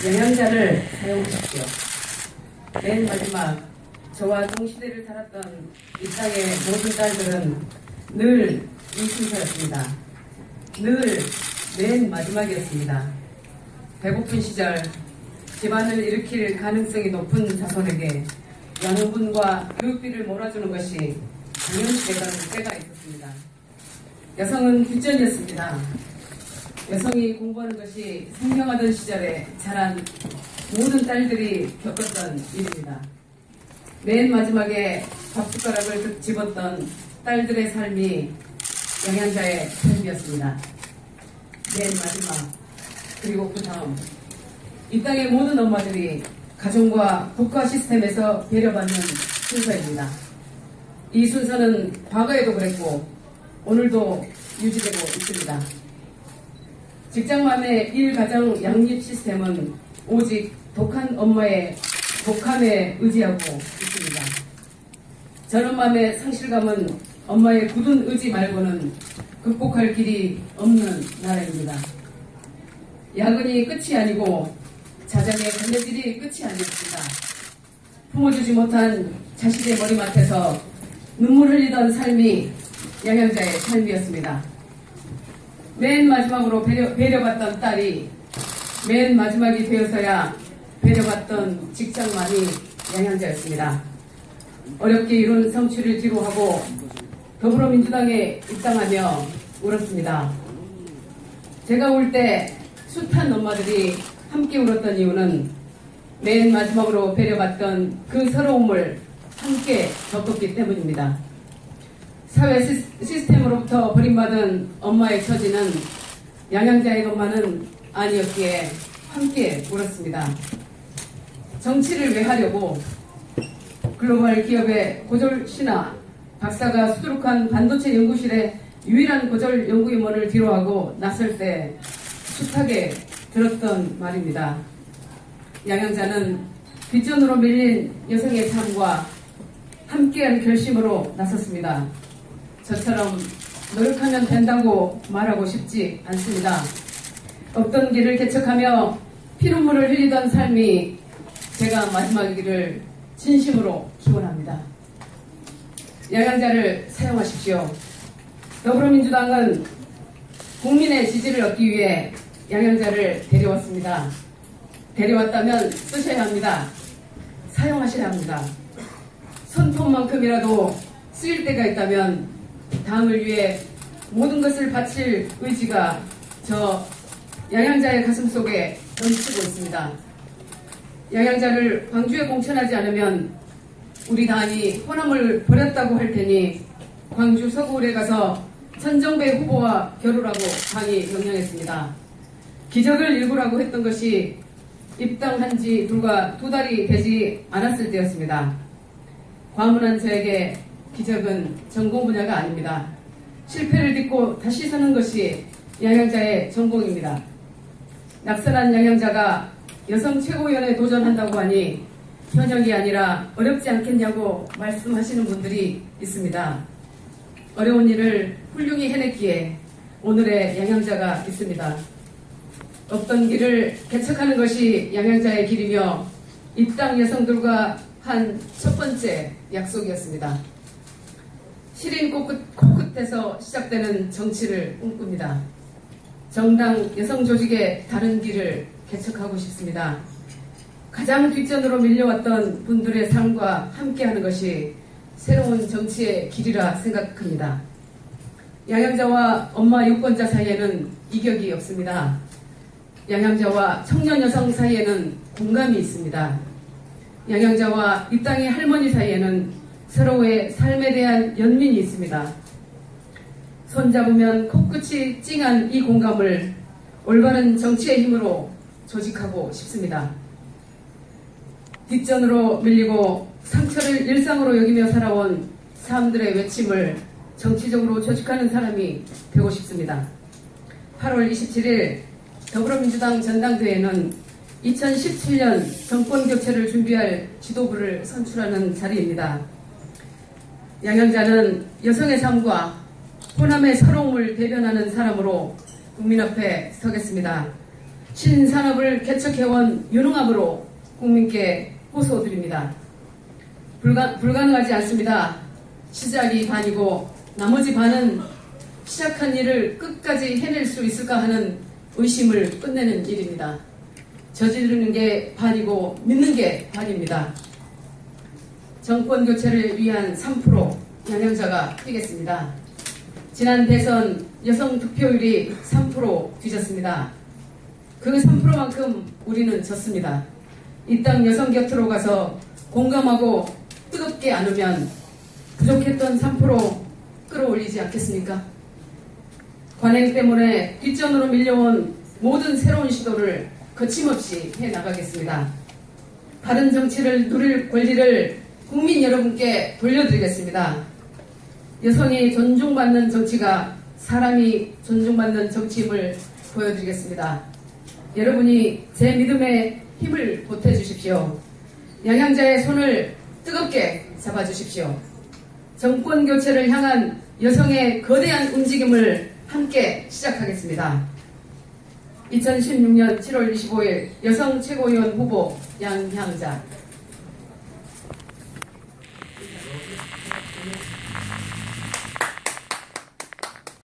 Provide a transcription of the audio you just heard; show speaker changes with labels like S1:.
S1: 영양자를 사용하십시오. 맨 마지막 저와 동시대를 살았던 이 땅의 모든 딸들은 늘 이 순서였습니다. 늘 맨 마지막이었습니다. 배고픈 시절 집안을 일으킬 가능성이 높은 자손에게 양분과 교육비를 몰아주는 것이 당연시 되던 때가 있었습니다. 여성은 뒷전이었습니다. 여성이 공부하는 것이 생명하던 시절에 자란 모든 딸들이 겪었던 일입니다. 맨 마지막에 밥숟가락을 집었던 딸들의 삶이 영양자의 삶이었습니다. 맨 마지막, 그리고 그 다음, 이 땅의 모든 엄마들이 가정과 국가 시스템에서 배려받는 순서입니다. 이 순서는 과거에도 그랬고 오늘도 유지되고 있습니다. 직장맘의 1가정 양립 시스템은 오직 독한 엄마의 독함에 의지하고 있습니다. 전엄맘의 상실감은 엄마의 굳은 의지 말고는 극복할 길이 없는 나라입니다. 야근이 끝이 아니고 자장의 간내질이 끝이 아닙니다. 품어주지 못한 자식의 머리맡에서 눈물 흘리던 삶이 영양자의 삶이었습니다. 맨 마지막으로 배려받던 딸이 맨 마지막이 되어서야 배려받던 직장만이 영양자였습니다. 어렵게 이룬 성취를 뒤로하고 더불어민주당에 입당하며 울었습니다. 제가 울 때 숱한 엄마들이 함께 울었던 이유는 맨 마지막으로 배려받던 그 서러움을 함께 겪었기 때문입니다. 사회 시스템으로부터 버림받은 엄마의 처지는 양양자의 것만은 아니었기에 함께 울었습니다. 정치를 왜 하려고 글로벌 기업의 고졸 신하 박사가 수두룩한 반도체 연구실의 유일한 고졸 연구임원을 뒤로하고 나설 때 숱하게 들었던 말입니다. 양양자는 뒷전으로 밀린 여성의 삶과 함께한 결심으로 나섰습니다. 저처럼 노력하면 된다고 말하고 싶지 않습니다. 없던 길을 개척하며 피눈물을 흘리던 삶이 제가 마지막이기를 진심으로 기원합니다. 양양자를 사용하십시오. 더불어민주당은 국민의 지지를 얻기 위해 양양자를 데려왔습니다. 데려왔다면 쓰셔야 합니다. 사용하셔야 합니다. 손톱만큼이라도 쓰일 때가 있다면 당을 위해 모든 것을 바칠 의지가 저 양양자의 가슴속에 넘치고 있습니다. 양양자를 광주에 공천하지 않으면 우리 당이 호남을 버렸다고 할 테니 광주 서구울에 가서 천정배 후보와 결혼하고 당이 명령했습니다. 기적을 일구라고 했던 것이 입당한 지 불과 2달이 되지 않았을 때였습니다. 과문한 저에게 기적은 전공 분야가 아닙니다. 실패를 딛고 다시 서는 것이 양양자의 전공입니다. 낙선한 양양자가 여성 최고위원에 도전한다고 하니 현역이 아니라 어렵지 않겠냐고 말씀하시는 분들이 있습니다. 어려운 일을 훌륭히 해냈기에 오늘의 양양자가 있습니다. 없던 길을 개척하는 것이 양양자의 길이며 입당 여성들과 한 첫 번째 약속이었습니다. 시린 코끝에서 시작되는 정치를 꿈꿉니다. 정당 여성 조직의 다른 길을 개척하고 싶습니다. 가장 뒷전으로 밀려왔던 분들의 삶과 함께하는 것이 새로운 정치의 길이라 생각합니다. 양양자와 엄마 유권자 사이에는 이격이 없습니다. 양양자와 청년 여성 사이에는 공감이 있습니다. 양양자와 이 땅의 할머니 사이에는 서로의 삶에 대한 연민이 있습니다. 손잡으면 코끝이 찡한 이 공감을 올바른 정치의 힘으로 조직하고 싶습니다. 뒷전으로 밀리고 상처를 일상으로 여기며 살아온 사람들의 외침을 정치적으로 조직하는 사람이 되고 싶습니다. 8월 27일 더불어민주당 전당대회는 2017년 정권 교체를 준비할 지도부를 선출하는 자리입니다. 양양자는 여성의 삶과 호남의 서러움을 대변하는 사람으로 국민 앞에 서겠습니다. 신산업을 개척해온 유능함으로 국민께 호소드립니다. 불가능하지 않습니다. 시작이 반이고 나머지 반은 시작한 일을 끝까지 해낼 수 있을까 하는 의심을 끝내는 일입니다. 저지르는 게 반이고 믿는 게 반입니다. 정권 교체를 위한 3% 양양자가 뛰겠습니다. 지난 대선 여성 득표율이 3% 뒤졌습니다. 그 3%만큼 우리는 졌습니다. 이 땅 여성 곁으로 가서 공감하고 뜨겁게 안으면 부족했던 3% 끌어올리지 않겠습니까? 관행 때문에 뒷전으로 밀려온 모든 새로운 시도를 거침없이 해나가겠습니다. 바른 정치를 누릴 권리를 국민 여러분께 돌려드리겠습니다. 여성이 존중받는 정치가 사람이 존중받는 정치임을 보여드리겠습니다. 여러분이 제 믿음에 힘을 보태주십시오. 양양자의 손을 뜨겁게 잡아주십시오. 정권 교체를 향한 여성의 거대한 움직임을 함께 시작하겠습니다. 2016년 7월 25일 여성 최고위원 후보 양향자